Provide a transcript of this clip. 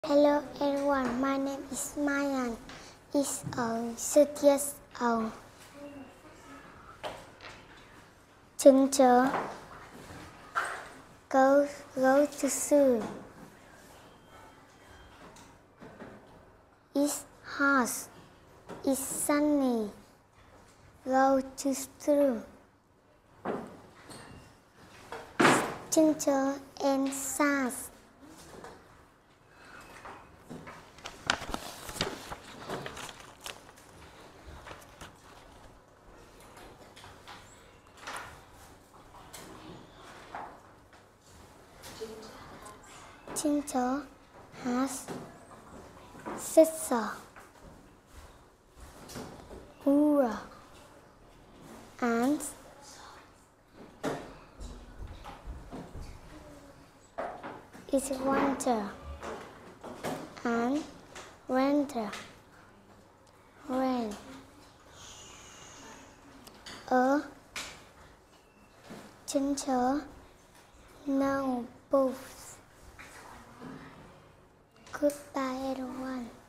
Hello everyone, my name is Mayan. It's 6 years old. Ginger go to school. It's hot. It's sunny. Go to school. Ginger and sass. Ginger has sister, Ura, and is winter and winter rain. Ginger no boobs. Goodbye everyone.